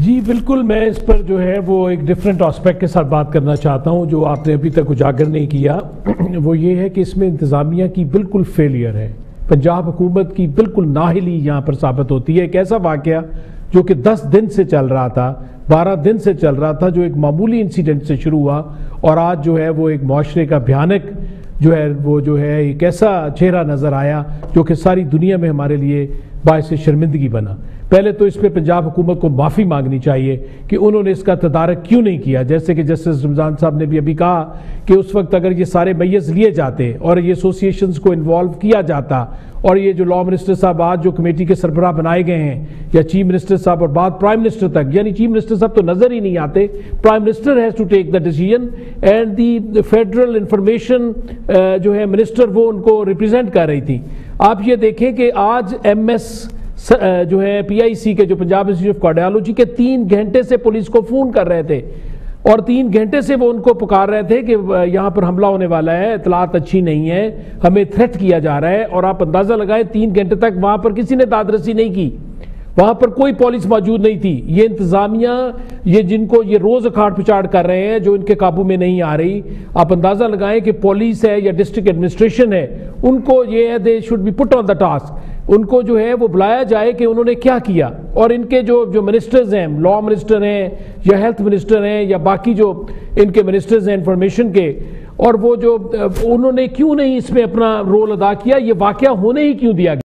جی بالکل، میں اس پر جو ہے وہ ایک ڈیفرنٹ آسپیکٹ کے ساتھ بات کرنا چاہتا ہوں جو آپ نے ابھی تک اجاگر نہیں کیا۔ وہ یہ ہے کہ اس میں انتظامیہ کی بالکل فیلئر ہے، پنجاب حکومت کی بالکل نااہلی یہاں پر ثابت ہوتی ہے۔ ایک ایسا واقعہ جو کہ 10 دن سے چل رہا تھا، 12 دن سے چل رہا تھا، جو ایک معمولی انسیڈنٹ سے شروع ہوا اور آج جو ہے وہ ایک معاشرے کا بھیانک جو ہے ایک ایسا چہرہ نظر آیا جو کہ ساری دنیا میں ہمارے لیے باعث شرمندگی بنا۔ پہلے تو اس پہ پنجاب حکومت کو معافی مانگنی چاہیے کہ انہوں نے اس کا تدارک کیوں نہیں کیا، جیسے کہ جسٹس رمضان صاحب نے بھی ابھی کہا کہ اس وقت اگر یہ سارے میز لیے جاتے اور یہ ایسوسیشنز کو انوالو کیا جاتا اور یہ جو لا منسٹر صاحب آج جو کمیٹی کے سربراہ بنائے گئے ہیں یا چیف منسٹر صاحب اور بعد پرائم منسٹر تک، یعنی چیف منسٹر صاحب تو نظر ہی نہیں آتے، prime minister has to take the decision and the federal information جو ہے منسٹر وہ ان کو ریپرزینٹ کر رہی تھی۔ آپ یہ دیکھیں کہ آج ایم ایس جو ہے پی آئی سی کے جو پنجاب انسٹیٹیوٹ آف کارڈیالوجی کے 3 گھنٹے سے پولیس کو فون کر رہے تھے اور 3 گھنٹے سے وہ ان کو پکار رہے تھے کہ یہاں پر حملہ ہونے والا ہے، اطلاعات اچھی نہیں ہے، ہمیں تھریٹ کیا جا رہا ہے، اور آپ اندازہ لگائیں 3 گھنٹے تک وہاں پر کسی نے داد رسی نہیں کی، وہاں پر کوئی پولیس موجود نہیں تھی۔ یہ انتظامیہ یہ جن کو یہ روز اکھاڑ پچاڑ کر رہے ہیں جو ان کے قابو میں نہیں آ رہی، آپ اندازہ لگائیں کہ پولیس ہے یا ڈسٹرکٹ ایڈمنسٹریشن ہے، ان کو یہ ہے they should be put on the task, ان کو جو ہے وہ بلایا جائے کہ انہوں نے کیا کیا، اور ان کے جو منسٹرز ہیں، لا منسٹر ہیں یا ہیلتھ منسٹر ہیں یا باقی جو ان کے منسٹرز ہیں انفارمیشن کے، اور وہ جو انہوں نے کیوں نہیں اس میں اپنا رول ادا کیا، یہ واقعہ ہونے ہی کیوں دیا گیا۔